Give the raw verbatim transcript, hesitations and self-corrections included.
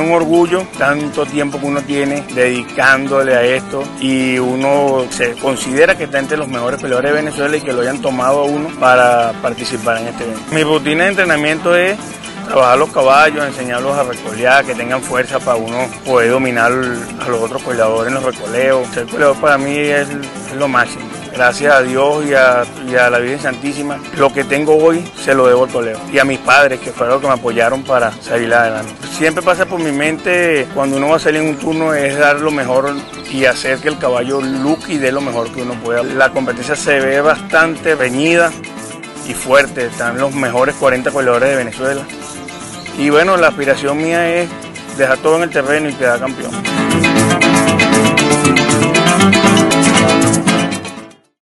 un orgullo tanto tiempo que uno tiene dedicándole a esto y uno se considera que está entre los mejores peleadores de Venezuela y que lo hayan tomado a uno para participar en este evento. Mi rutina de entrenamiento es trabajar los caballos, enseñarlos a recolear, que tengan fuerza para uno poder dominar a los otros peleadores en los recoleos. Ser peleador para mí es, es lo máximo. Gracias a Dios y a, y a la Virgen Santísima, lo que tengo hoy se lo debo al coleo. Y a mis padres, que fueron los que me apoyaron para salir adelante. Siempre pasa por mi mente, cuando uno va a salir en un turno, es dar lo mejor y hacer que el caballo luque y dé lo mejor que uno pueda. La competencia se ve bastante reñida y fuerte. Están los mejores cuarenta peleadores de Venezuela. Y bueno, la aspiración mía es dejar todo en el terreno y quedar campeón.